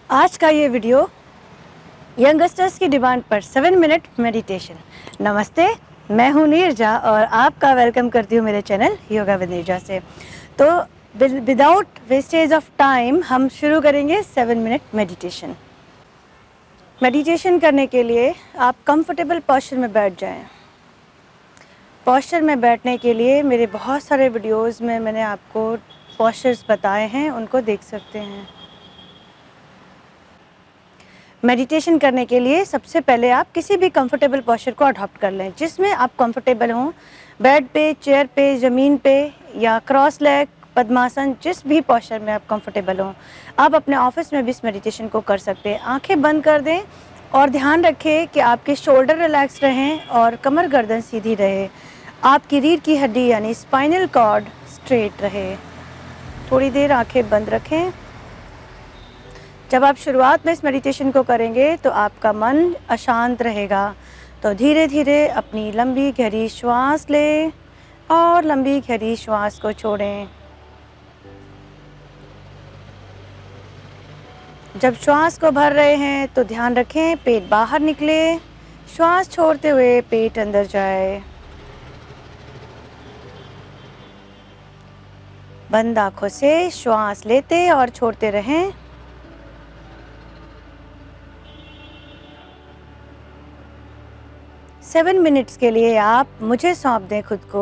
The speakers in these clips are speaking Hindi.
आज का ये वीडियो यंगस्टर्स की डिमांड पर 7 मिनट मेडिटेशन। नमस्ते, मैं हूँ नीरजा और आपका वेलकम करती हूँ मेरे चैनल योगा विद नीरजा से। तो विदाउट वेस्टेज ऑफ टाइम हम शुरू करेंगे 7 मिनट मेडिटेशन। मेडिटेशन करने के लिए आप कंफर्टेबल पोस्चर में बैठ जाएं। पोस्चर में बैठने के लिए मेरे बहुत सारे वीडियोस में मैंने आपको पोस्चर्स बताए हैं, उनको देख सकते हैं। मेडिटेशन करने के लिए सबसे पहले आप किसी भी कंफर्टेबल पोस्चर को अडॉप्ट कर लें जिसमें आप कंफर्टेबल हों। बेड पे, चेयर पे, ज़मीन पे या क्रॉस लेग, पद्मासन, जिस भी पोस्चर में आप कंफर्टेबल हों। आप अपने ऑफिस में भी इस मेडिटेशन को कर सकते हैं। आंखें बंद कर दें और ध्यान रखें कि आपके शोल्डर रिलैक्स रहें और कमर गर्दन सीधी रहे। आपकी रीढ़ की हड्डी यानी स्पाइनल कॉर्ड स्ट्रेट रहे। थोड़ी देर आंखें बंद रखें। जब आप शुरुआत में इस मेडिटेशन को करेंगे तो आपका मन अशांत रहेगा, तो धीरे धीरे अपनी लंबी गहरी श्वास लें और लंबी गहरी श्वास को छोड़ें। जब श्वास को भर रहे हैं तो ध्यान रखें पेट बाहर निकले, श्वास छोड़ते हुए पेट अंदर जाए। बंद आंखों से श्वास लेते और छोड़ते रहें। सेवन मिनट्स के लिए आप मुझे सौंप दें खुद को।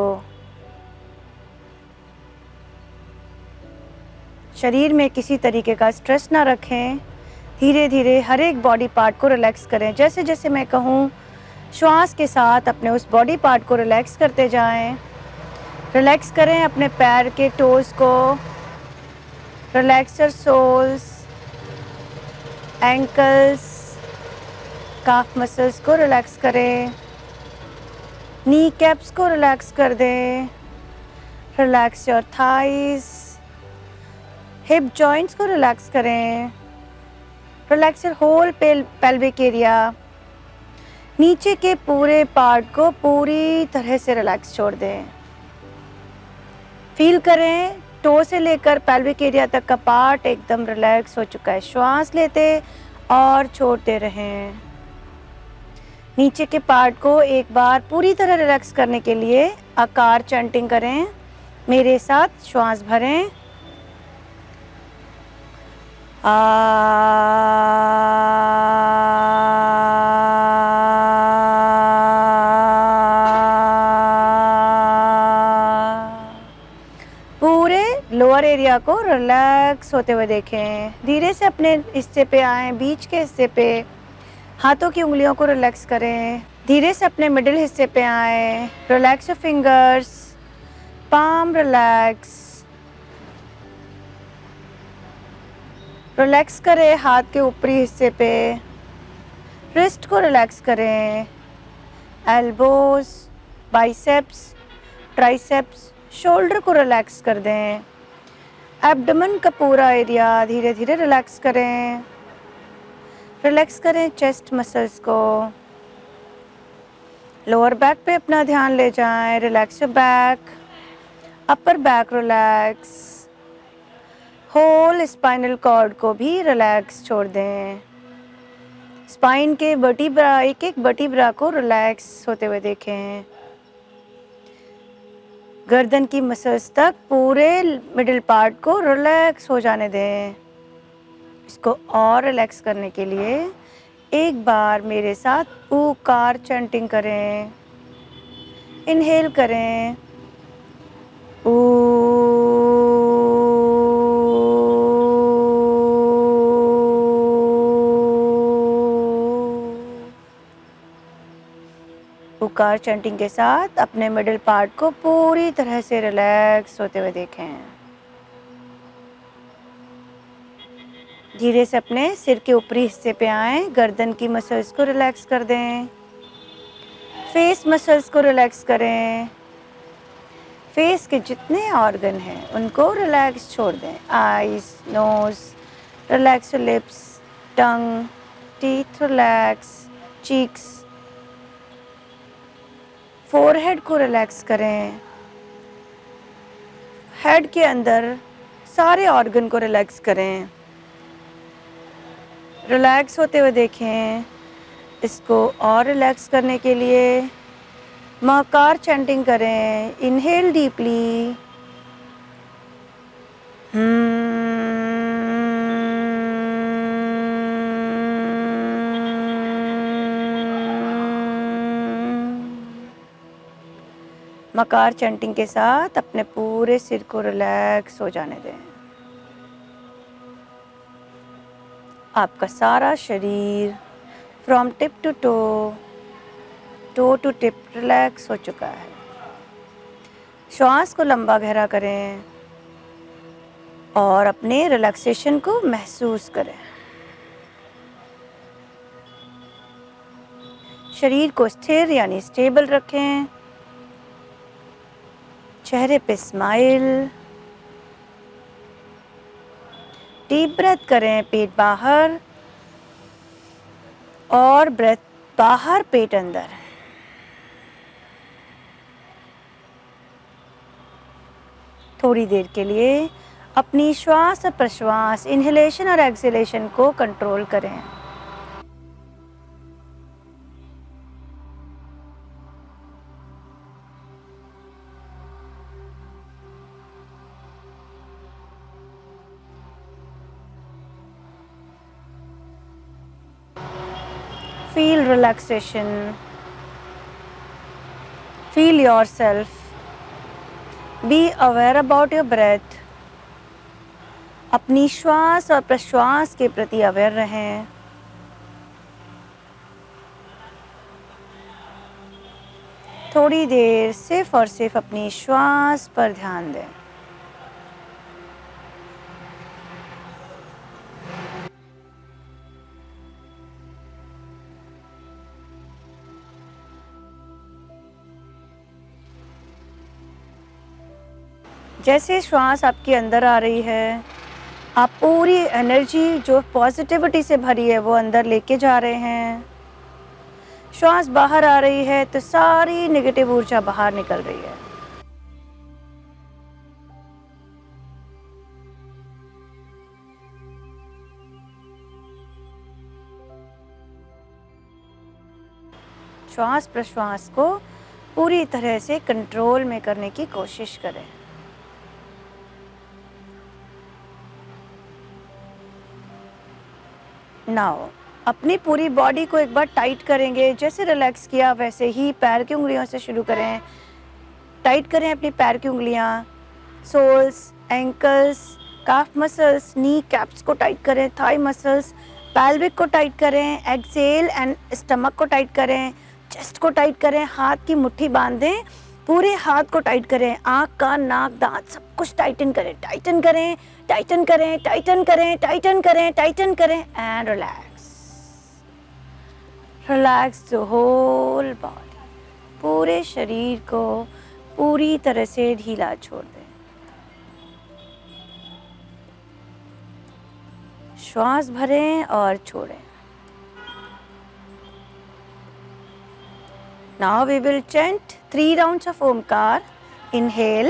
शरीर में किसी तरीके का स्ट्रेस ना रखें। धीरे धीरे हर एक बॉडी पार्ट को रिलैक्स करें। जैसे जैसे मैं कहूँ श्वास के साथ अपने उस बॉडी पार्ट को रिलैक्स करते जाएं। रिलैक्स करें अपने पैर के टोज को, relax your soles, ankles, calf muscles को रिलैक्स करें। नी कैप्स को रिलैक्स कर दें। Relax your thighs, hip joints को रिलैक्स करें। Relax your whole pelvic area. नीचे के पूरे पार्ट को पूरी तरह से रिलैक्स छोड़ दें। फील करें टो से लेकर पेल्विक एरिया तक का पार्ट एकदम रिलैक्स हो चुका है। श्वास लेते और छोड़ते रहें। नीचे के पार्ट को एक बार पूरी तरह रिलैक्स करने के लिए आकार चैंटिंग करें। मेरे साथ श्वास भरें। पूरे लोअर एरिया को रिलैक्स होते हुए देखें। धीरे से अपने हिस्से पे आएं, बीच के हिस्से पे हाथों की उंगलियों को रिलैक्स करें। धीरे से अपने मिडिल हिस्से पे आएं। Relax your fingers, palm relax. Relax करें हाथ के ऊपरी हिस्से पे। रिस्ट को रिलैक्स करें। एल्बोज, बाइसेप्स, ट्राइसेप्स, शोल्डर को रिलैक्स कर दें। एब्डोमेन का पूरा एरिया धीरे धीरे रिलैक्स करें। रिलैक्स करें चेस्ट मसल्स को। लोअर बैक पे अपना ध्यान ले जाएं। Relax your back, upper back relax. Whole spinal cord को भी रिलैक्स छोड़ दें। स्पाइन के वर्टिब्रा, एक एक वर्टिब्रा को रिलैक्स होते हुए देखें। गर्दन की मसल्स तक पूरे मिडिल पार्ट को रिलैक्स हो जाने दें। इसको और रिलैक्स करने के लिए एक बार मेरे साथ ऊकार चैंटिंग करें। इनहेल करें ऊ। ऊकार चैंटिंग के साथ अपने मिडिल पार्ट को पूरी तरह से रिलैक्स होते हुए देखें। धीरे से अपने सिर के ऊपरी हिस्से पे आएं। गर्दन की मसल्स को रिलैक्स कर दें। फेस मसल्स को रिलैक्स करें। फेस के जितने ऑर्गन हैं उनको रिलैक्स छोड़ दें। Eyes, nose, relax your lips, tongue, teeth relax, cheeks, forehead को रिलैक्स करें। हेड के अंदर सारे ऑर्गन को रिलैक्स करें। रिलैक्स होते हुए देखें। इसको और रिलैक्स करने के लिए महकार चैंटिंग करें। Inhale deeply. मकार चैंटिंग के साथ अपने पूरे सिर को रिलैक्स हो जाने दें। आपका सारा शरीर from tip to toe to tip relax हो चुका है। श्वास को लंबा गहरा करें और अपने रिलैक्सेशन को महसूस करें। शरीर को स्थिर यानी स्टेबल रखें। चेहरे पे स्माइल। डीप ब्रेथ करें, पेट बाहर और ब्रेथ बाहर, पेट अंदर। थोड़ी देर के लिए अपनी श्वास और प्रश्वास, इनहेलेशन और एक्सहेलेशन को कंट्रोल करें। Feel relaxation. Feel yourself. Be aware about your breath. अपनी श्वास और प्रश्वास के प्रति अवेयर रहें। थोड़ी देर सिर्फ और सिर्फ अपनी श्वास पर ध्यान दें। जैसे श्वास आपके अंदर आ रही है, आप पूरी एनर्जी जो पॉजिटिविटी से भरी है वो अंदर लेके जा रहे हैं। श्वास बाहर आ रही है तो सारी नेगेटिव ऊर्जा बाहर निकल रही है। श्वास प्रश्वास को पूरी तरह से कंट्रोल में करने की कोशिश करें। नाउ अपनी पूरी बॉडी को एक बार टाइट करेंगे। जैसे रिलैक्स किया वैसे ही पैर की उंगलियों से शुरू करें। टाइट करें अपनी पैर की उंगलियां, soles, ankles, calf muscles, knee caps को टाइट करें, थाई मसल्स, पैल्विक को टाइट करें, एक्सेल एंड स्टमक को टाइट करें, चेस्ट को टाइट करें, हाथ की मुट्ठी बांधें, पूरे हाथ को टाइट करें, आँख, कान, नाक, दांत सब कुछ टाइटन करें, टाइटन करें, टाइटन करें, टाइटन करें, टाइटन करें, टाइटन करें and relax. Relax the whole body. पूरे शरीर को पूरी तरह से ढीला छोड़ दें। श्वास भरें और छोड़ें। Now we will chant 3 rounds of Omkar. Inhale.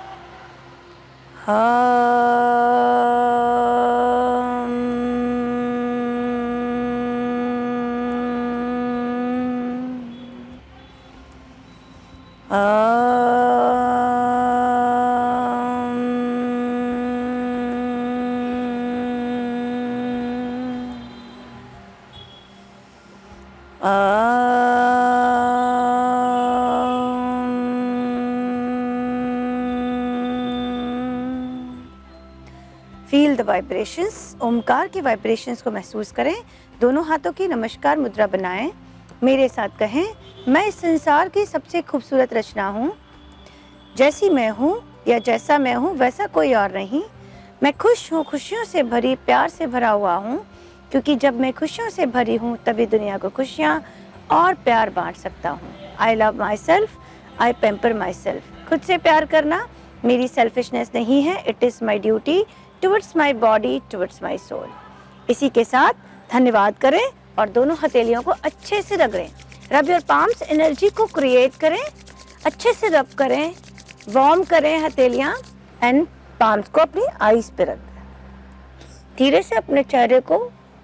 Feel the vibrations. Omkar के वाइब्रेशंस को महसूस करें। दोनों हाथों की नमस्कार मुद्रा बनाएं। मेरे साथ कहें, मैं इस संसार की सबसे खूबसूरत रचना हूँ। जैसी मैं हूँ या जैसा मैं हूँ वैसा कोई और नहीं। मैं खुश हूँ, खुशियों से भरी, प्यार से भरा हुआ हूँ, क्योंकि जब मैं खुशियों से भरी हूँ तभी दुनिया को खुशियाँ और प्यार बांट सकता हूँ। I love myself, I pamper myself. खुद से प्यार करना मेरी सेल्फिशनेस नहीं है, it is my duty towards my body, towards my soul. इसी के साथ धन्यवाद करें और दोनों हथेलियों को अच्छे से रगड़ें। रब योर पाम्स, एनर्जी को क्रिएट करें, अच्छे से रब करें, वार्म करें हथेलियाँ एंड पाम्स को अपनी आईज पे रख दें। धीरे से अपने चेहरे को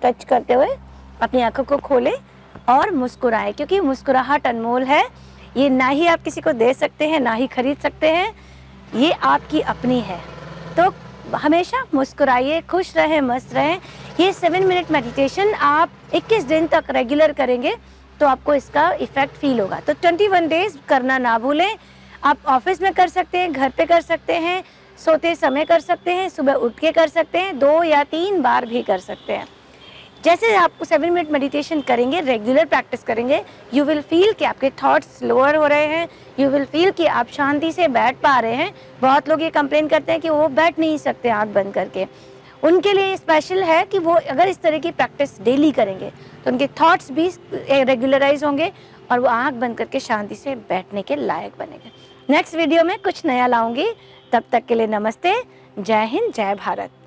टच करते हुए अपनी आंखों को खोलें और मुस्कुराएं, क्योंकि मुस्कुराहट अनमोल है। ये ना ही आप किसी को दे सकते हैं, ना ही खरीद सकते हैं, ये आपकी अपनी है। तो हमेशा मुस्कुराइए, खुश रहें, मस्त रहें। ये 7 मिनट मेडिटेशन आप 21 दिन तक रेगुलर करेंगे तो आपको इसका इफेक्ट फील होगा। तो 21 डेज करना ना भूलें। आप ऑफिस में कर सकते हैं, घर पे कर सकते हैं, सोते समय कर सकते हैं, सुबह उठ के कर सकते हैं, 2 या 3 बार भी कर सकते हैं। जैसे आप 7 मिनट मेडिटेशन करेंगे, रेगुलर प्रैक्टिस करेंगे, यू विल फील कि आपके थॉट्स लोअर हो रहे हैं, यू विल फील कि आप शांति से बैठ पा रहे हैं। बहुत लोग ये कंप्लेन करते हैं कि वो बैठ नहीं सकते आँख बंद करके। उनके लिए स्पेशल है कि वो अगर इस तरह की प्रैक्टिस डेली करेंगे तो उनके थॉट्स भी रेगुलराइज होंगे और वो आँख बंद करके शांति से बैठने के लायक बनेंगे। नेक्स्ट वीडियो में कुछ नया लाऊंगी, तब तक के लिए नमस्ते, जय हिंद, जय भारत।